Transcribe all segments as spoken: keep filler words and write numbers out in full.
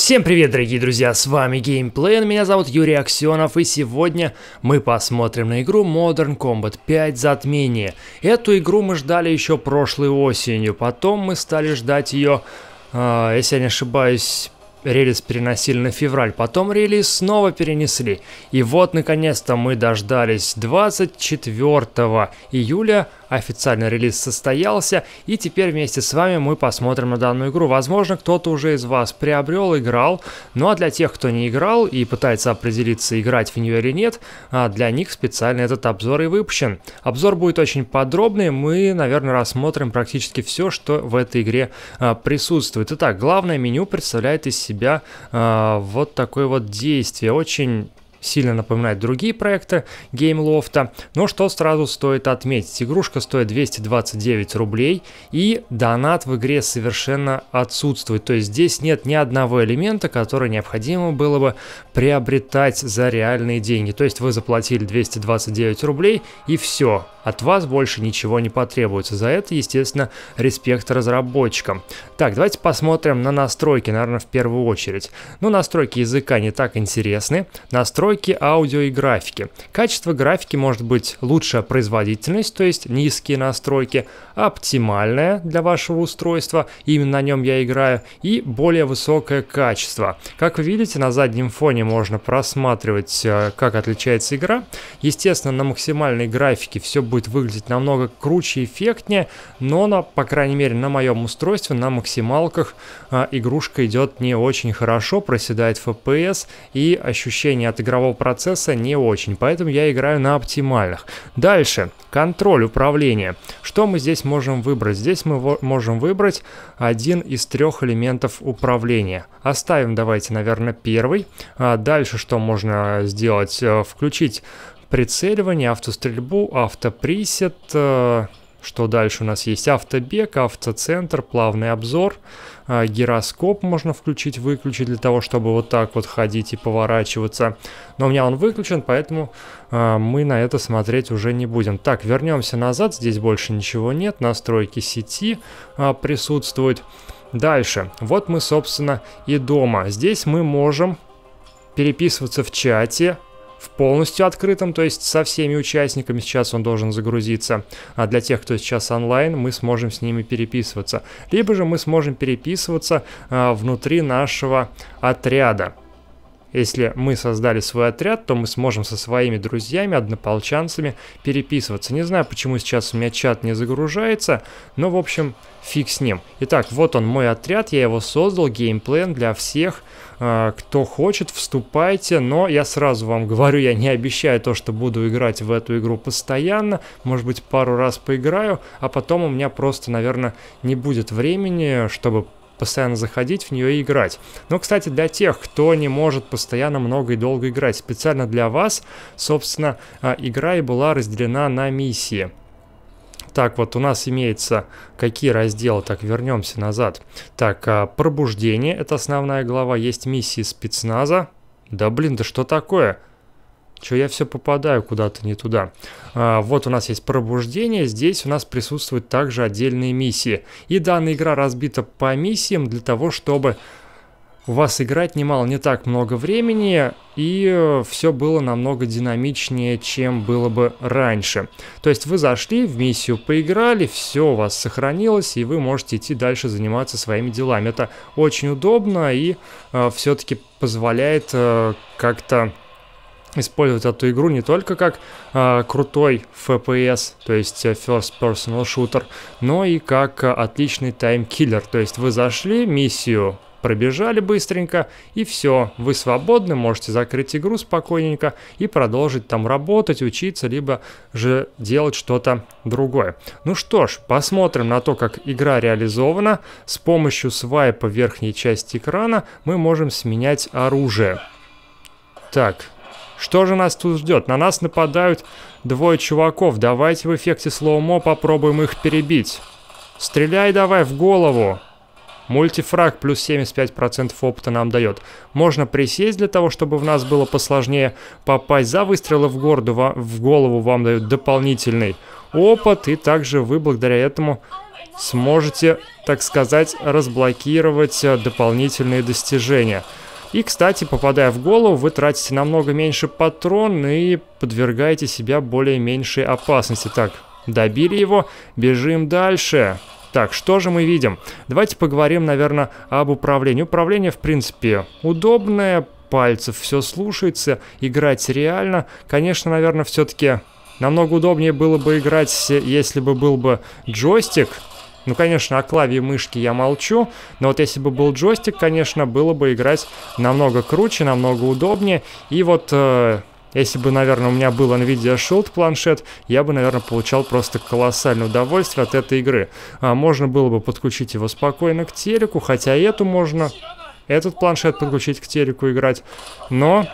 Всем привет, дорогие друзья, с вами Gameplay, меня зовут Юрий Аксенов, и сегодня мы посмотрим на игру Modern Combat пять Затмение. Эту игру мы ждали еще прошлой осенью, потом мы стали ждать ее, э, если я не ошибаюсь, релиз переносили на февраль, потом релиз снова перенесли. И вот, наконец-то, мы дождались двадцать четвёртого июля. Официально релиз состоялся, и теперь вместе с вами мы посмотрим на данную игру. Возможно, кто-то уже из вас приобрел, играл, ну а для тех, кто не играл и пытается определиться, играть в нее или нет, для них специально этот обзор и выпущен. Обзор будет очень подробный, мы, наверное, рассмотрим практически все, что в этой игре а, присутствует. Итак, главное меню представляет из себя а, вот такое вот действие, очень сильно напоминает другие проекты Gameloft, но что сразу стоит отметить: игрушка стоит двести двадцать девять рублей, и донат в игре совершенно отсутствует, то есть здесь нет ни одного элемента, который необходимо было бы приобретать за реальные деньги, то есть вы заплатили двести двадцать девять рублей и все, от вас больше ничего не потребуется. За это, естественно, респект разработчикам. Так, давайте посмотрим на настройки, наверное, в первую очередь. Ну, настройки языка не так интересны. Настройки аудио и графики. Качество графики может быть лучшая производительность, то есть низкие настройки, оптимальная для вашего устройства, именно на нем я играю, и более высокое качество. Как вы видите, на заднем фоне можно просматривать, как отличается игра. Естественно, на максимальной графике все будет будет выглядеть намного круче и эффектнее, но, на, по крайней мере, на моем устройстве, на максималках, а, игрушка идет не очень хорошо, проседает эф пи эс, и ощущение от игрового процесса не очень, поэтому я играю на оптимальных. Дальше, контроль управления. Что мы здесь можем выбрать? Здесь мы можем выбрать один из трех элементов управления. Оставим, давайте, наверное, первый. А дальше что можно сделать? Включить прицеливание, автострельбу, автопресет. Что дальше у нас есть? Автобег, автоцентр, плавный обзор, гироскоп можно включить, выключить для того, чтобы вот так вот ходить и поворачиваться. Но у меня он выключен, поэтому мы на это смотреть уже не будем. Так, вернемся назад, здесь больше ничего нет, настройки сети присутствуют. Дальше, вот мы, собственно, и дома. Здесь мы можем переписываться в чате, в полностью открытом, то есть со всеми участниками. Сейчас он должен загрузиться, а для тех, кто сейчас онлайн, мы сможем с ними переписываться. Либо же мы сможем переписываться а, внутри нашего отряда. Если мы создали свой отряд, то мы сможем со своими друзьями, однополчанцами переписываться. Не знаю, почему сейчас у меня чат не загружается, но, в общем, фиг с ним. Итак, вот он, мой отряд, я его создал, геймплей для всех, э, кто хочет, вступайте. Но я сразу вам говорю, я не обещаю то, что буду играть в эту игру постоянно. Может быть, пару раз поиграю, а потом у меня просто, наверное, не будет времени, чтобы постоянно заходить в нее и играть. Но, кстати, для тех, кто не может постоянно много и долго играть, специально для вас, собственно, игра и была разделена на миссии. Так, вот у нас имеется какие разделы. Так, вернемся назад. Так, пробуждение, это основная глава. Есть миссии спецназа. Да блин, да что такое? Че я все попадаю куда-то не туда. А, вот у нас есть пробуждение, здесь у нас присутствуют также отдельные миссии. И данная игра разбита по миссиям для того, чтобы у вас играть немало, не так много времени, и все было намного динамичнее, чем было бы раньше. То есть вы зашли в миссию, поиграли, все у вас сохранилось, и вы можете идти дальше заниматься своими делами. Это очень удобно и э, все-таки позволяет э, как-то использовать эту игру не только как э, крутой эф пи эс, то есть First Personal Shooter, но и как э, отличный таймкиллер. То есть вы зашли, миссию пробежали быстренько, и все, вы свободны, можете закрыть игру спокойненько и продолжить там работать, учиться, либо же делать что-то другое. Ну что ж, посмотрим на то, как игра реализована. С помощью свайпа в верхней части экрана мы можем сменять оружие. Так, что же нас тут ждет? На нас нападают двое чуваков. Давайте в эффекте слоумо попробуем их перебить. Стреляй давай в голову. Мультифраг плюс семьдесят пять процентов опыта нам дает. Можно присесть для того, чтобы в нас было посложнее попасть. За выстрелы в, городу, в голову вам дают дополнительный опыт. И также вы благодаря этому сможете, так сказать, разблокировать дополнительные достижения. И, кстати, попадая в голову, вы тратите намного меньше патрон и подвергаете себя более меньшей опасности. Так, добили его, бежим дальше. Так, что же мы видим? Давайте поговорим, наверное, об управлении. Управление, в принципе, удобное, пальцев все слушается, играть реально. Конечно, наверное, все-таки намного удобнее было бы играть, если бы был бы джойстик. Ну, конечно, о клаве и мышке я молчу, но вот если бы был джойстик, конечно, было бы играть намного круче, намного удобнее. И вот... Э Если бы, наверное, у меня был NVIDIA Shield планшет, я бы, наверное, получал просто колоссальное удовольствие от этой игры. А, можно было бы подключить его спокойно к телеку, хотя эту можно, этот планшет подключить к телеку играть. Но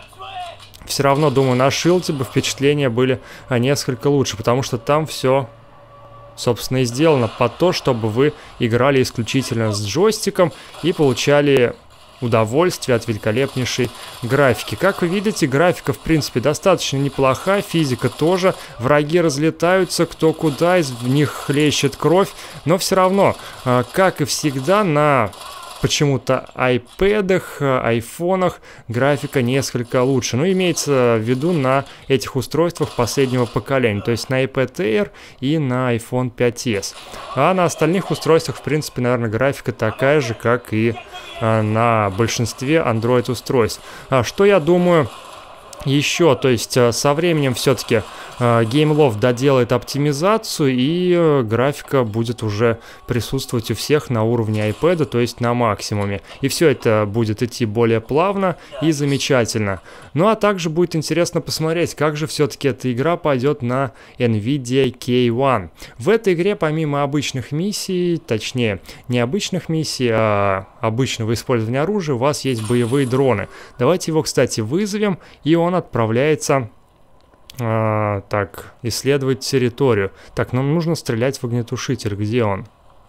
все равно, думаю, на Shield бы впечатления были а, несколько лучше, потому что там все, собственно, и сделано под то, чтобы вы играли исключительно с джойстиком и получали... удовольствие от великолепнейшей графики. Как вы видите, графика, в принципе, достаточно неплоха, физика тоже, враги разлетаются кто куда, из них хлещет кровь, но все равно, как и всегда, на почему-то айпэдах, айфонах графика несколько лучше. Ну, имеется в виду на этих устройствах последнего поколения, то есть на iPad Air и на iPhone пять эс. А на остальных устройствах, в принципе, наверное, графика такая же, как и а, на большинстве Android-устройств. А, что я думаю... Еще, то есть со временем все-таки э, GameLoft доделает оптимизацию, и э, графика будет уже присутствовать у всех на уровне iPad, то есть на максимуме. И все это будет идти более плавно и замечательно. Ну а также будет интересно посмотреть, как же все-таки эта игра пойдет на NVIDIA кей один. В этой игре помимо обычных миссий, точнее не обычных миссий, а обычного использования оружия, у вас есть боевые дроны. Давайте его, кстати, вызовем, и он отправляется а, так, исследовать территорию. Так, нам нужно стрелять в огнетушитель. Где он?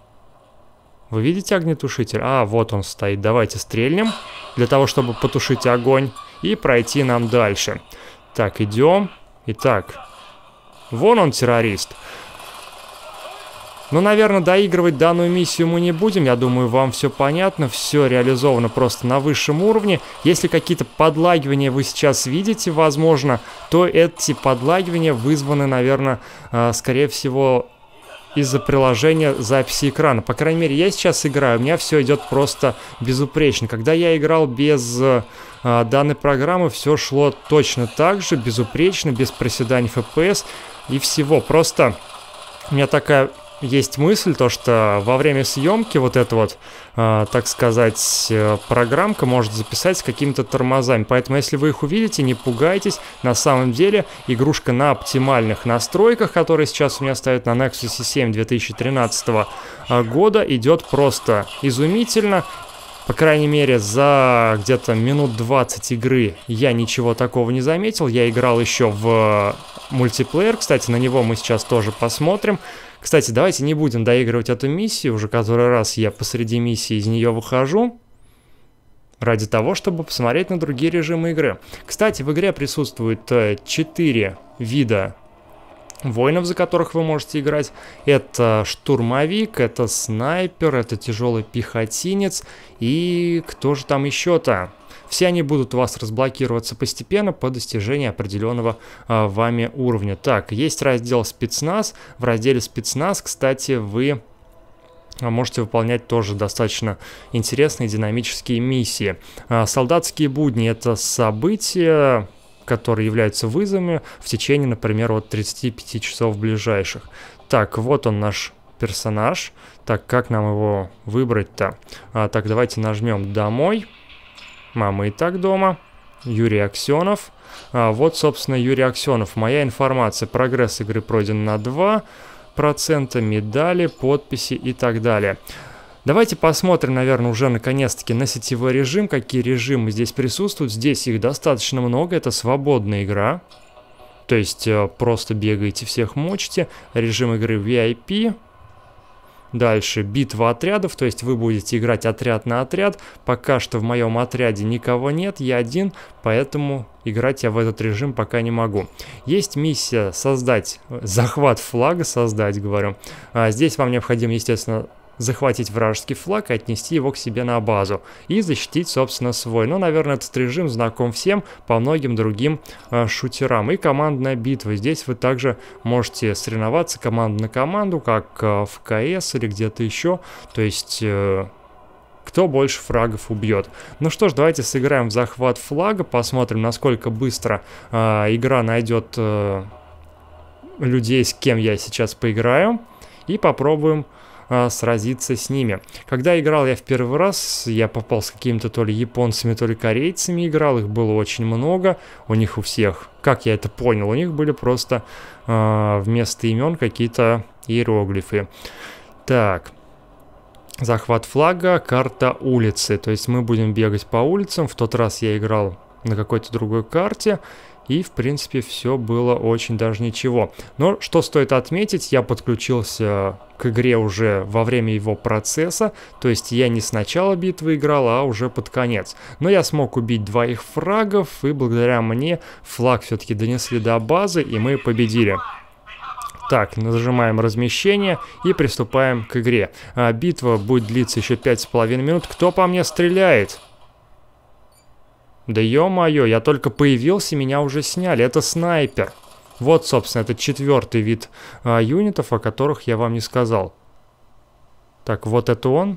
Вы видите огнетушитель? А, вот он стоит. Давайте стрельнем, для того, чтобы потушить огонь и пройти нам дальше. Так, идем. Итак, вон он, террорист. Ну, наверное, доигрывать данную миссию мы не будем. Я думаю, вам все понятно. Все реализовано просто на высшем уровне. Если какие-то подлагивания вы сейчас видите, возможно, то эти подлагивания вызваны, наверное, скорее всего, из-за приложения записи экрана. По крайней мере, я сейчас играю, у меня все идет просто безупречно. Когда я играл без а, данной программы, все шло точно так же, безупречно, без проседаний эф пи эс и всего. Просто у меня такая... Есть мысль, то что во время съемки вот эта вот, э, так сказать, э, программка может записать с какими-то тормозами. Поэтому, если вы их увидите, не пугайтесь. На самом деле, игрушка на оптимальных настройках, которые сейчас у меня стоят на Nexus семь две тысячи тринадцатого года, идет просто изумительно. По крайней мере, за где-то минут двадцать игры я ничего такого не заметил. Я играл еще в мультиплеер. Кстати, на него мы сейчас тоже посмотрим. Кстати, давайте не будем доигрывать эту миссию. Уже который раз я посреди миссии из нее выхожу. Ради того, чтобы посмотреть на другие режимы игры. Кстати, в игре присутствует четыре вида воинов, за которых вы можете играть. Это штурмовик, это снайпер, это тяжелый пехотинец. И кто же там еще-то? Все они будут у вас разблокироваться постепенно по достижении определенного а, вами уровня. Так, есть раздел спецназ. В разделе спецназ, кстати, вы можете выполнять тоже достаточно интересные динамические миссии. А, солдатские будни — это события, которые являются вызовами в течение, например, от тридцати пяти часов ближайших. Так, вот он наш персонаж. Так, как нам его выбрать-то? А, так, давайте нажмем «Домой». Мама и так дома. Юрий Аксенов. А, вот, собственно, Юрий Аксенов. Моя информация. Прогресс игры пройден на два процента. Медали, подписи и так далее. Давайте посмотрим, наверное, уже наконец-таки на сетевой режим. Какие режимы здесь присутствуют. Здесь их достаточно много. Это свободная игра. То есть просто бегаете, всех мочите. Режим игры ви ай пи. Дальше битва отрядов, то есть вы будете играть отряд на отряд. Пока что в моем отряде никого нет, я один, поэтому играть я в этот режим пока не могу. Есть миссия создать, захват флага создать, говорю. А здесь вам необходимо, естественно, захватить вражеский флаг и отнести его к себе на базу. И защитить, собственно, свой. Ну, наверное, этот режим знаком всем по многим другим э, шутерам. И командная битва. Здесь вы также можете соревноваться команда на команду, как э, в КС или где-то еще. То есть... Э, кто больше фрагов убьет. Ну что ж, давайте сыграем в захват флага. Посмотрим, насколько быстро э, игра найдет э, людей, с кем я сейчас поиграю. И попробуем сразиться с ними. Когда играл я в первый раз, я попал с какими-то то ли японцами, то ли корейцами играл, их было очень много, у них у всех, как я это понял, у них были просто э, вместо имен какие-то иероглифы. Так, захват флага, карта улицы, то есть мы будем бегать по улицам, в тот раз я играл на какой-то другой карте, и, в принципе, все было очень даже ничего. Но что стоит отметить, я подключился к игре уже во время его процесса. То есть я не с начала битвы играл, а уже под конец. Но я смог убить двоих фрагов, и благодаря мне флаг все-таки донесли до базы, и мы победили. Так, нажимаем размещение и приступаем к игре. А, битва будет длиться еще пять с половиной минут. Кто по мне стреляет? Да ё-моё, я только появился, меня уже сняли. Это снайпер. Вот, собственно, это четвертый вид а, юнитов, о которых я вам не сказал. Так, вот это он.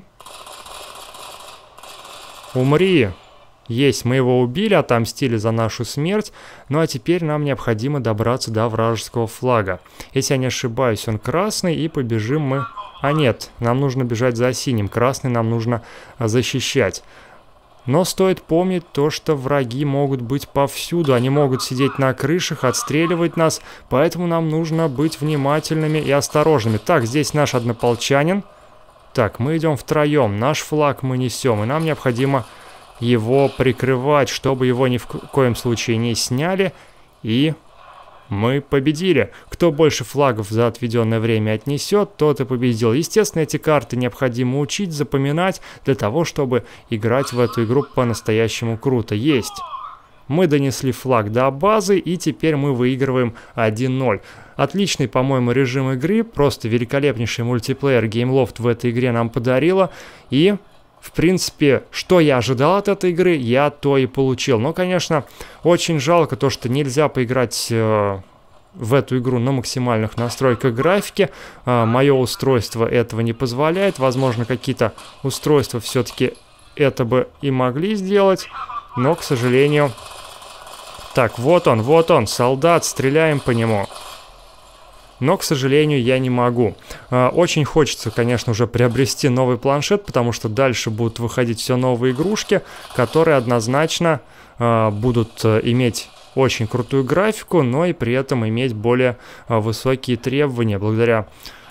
Умри. Есть, мы его убили, отомстили за нашу смерть. Ну а теперь нам необходимо добраться до вражеского флага. Если я не ошибаюсь, он красный, и побежим мы... А нет, нам нужно бежать за синим. Красный нам нужно защищать. Но стоит помнить то, что враги могут быть повсюду. Они могут сидеть на крышах, отстреливать нас. Поэтому нам нужно быть внимательными и осторожными. Так, здесь наш однополчанин. Так, мы идем втроем. Наш флаг мы несем. И нам необходимо его прикрывать, чтобы его ни в коем случае не сняли. И... мы победили. Кто больше флагов за отведенное время отнесет, тот и победил. Естественно, эти карты необходимо учить, запоминать, для того, чтобы играть в эту игру по-настоящему круто. Есть. Мы донесли флаг до базы, и теперь мы выигрываем один ноль. Отличный, по-моему, режим игры. Просто великолепнейший мультиплеер Gameloft в этой игре нам подарила. И... в принципе, что я ожидал от этой игры, я то и получил. Но, конечно, очень жалко то, что нельзя поиграть э, в эту игру на максимальных настройках графики. Э, мое устройство этого не позволяет. Возможно, какие-то устройства все-таки это бы и могли сделать. Но, к сожалению... Так, вот он, вот он, солдат, стреляем по нему. Но, к сожалению, я не могу. Очень хочется, конечно, уже приобрести новый планшет, потому что дальше будут выходить все новые игрушки, которые однозначно будут иметь очень крутую графику, но и при этом иметь более высокие требования. Благодаря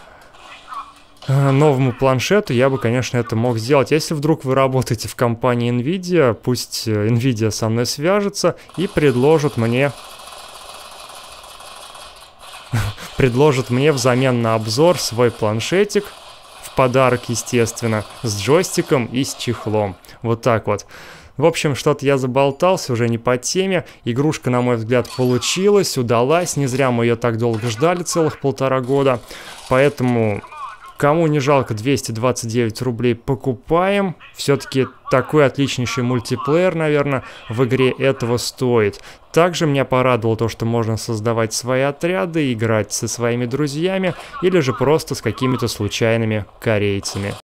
новому планшету я бы, конечно, это мог сделать. Если вдруг вы работаете в компании NVIDIA, пусть NVIDIA со мной свяжется и предложит мне... предложит мне взамен на обзор свой планшетик, в подарок, естественно, с джойстиком и с чехлом. Вот так вот. В общем, что-то я заболтался, уже не по теме. Игрушка, на мой взгляд, получилась, удалась. Не зря мы ее так долго ждали, целых полтора года. Поэтому, кому не жалко, двести двадцать девять рублей покупаем. Все-таки такой отличнейший мультиплеер, наверное, в игре этого стоит. Также меня порадовало то, что можно создавать свои отряды, играть со своими друзьями или же просто с какими-то случайными корейцами.